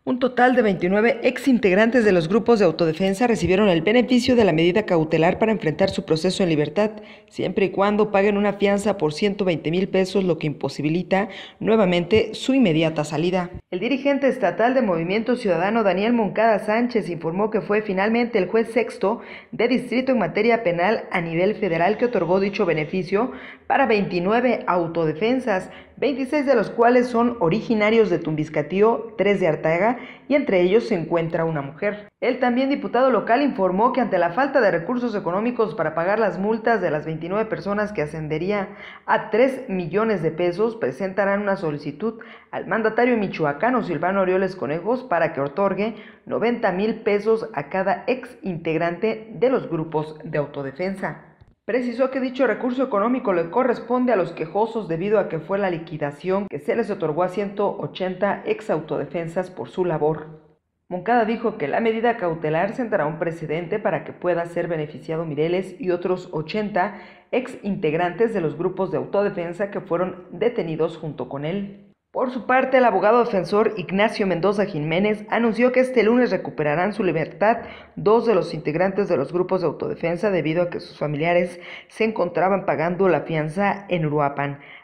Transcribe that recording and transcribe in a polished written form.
Un total de 29 exintegrantes de los grupos de autodefensa recibieron el beneficio de la medida cautelar para enfrentar su proceso en libertad, siempre y cuando paguen una fianza por 120,000 pesos, lo que imposibilita nuevamente su inmediata salida. El dirigente estatal de Movimiento Ciudadano, Daniel Moncada Sánchez, informó que fue finalmente el juez sexto de distrito en materia penal a nivel federal que otorgó dicho beneficio para 29 autodefensas, 26 de los cuales son originarios de Tumbiscatío, 3 de Arteaga, y entre ellos se encuentra una mujer. El también diputado local informó que ante la falta de recursos económicos para pagar las multas de las 29 personas, que ascendería a 3 millones de pesos, presentarán una solicitud al mandatario michoacano Silvano Aureoles Conejos para que otorgue 90,000 pesos a cada ex integrante de los grupos de autodefensa. Precisó que dicho recurso económico le corresponde a los quejosos debido a que fue la liquidación que se les otorgó a 180 ex autodefensas por su labor. Moncada dijo que la medida cautelar sentará un precedente para que pueda ser beneficiado Mireles y otros 80 ex integrantes de los grupos de autodefensa que fueron detenidos junto con él. Por su parte, el abogado defensor Ignacio Mendoza Jiménez anunció que este lunes recuperarán su libertad 2 de los integrantes de los grupos de autodefensa debido a que sus familiares se encontraban pagando la fianza en Uruapan.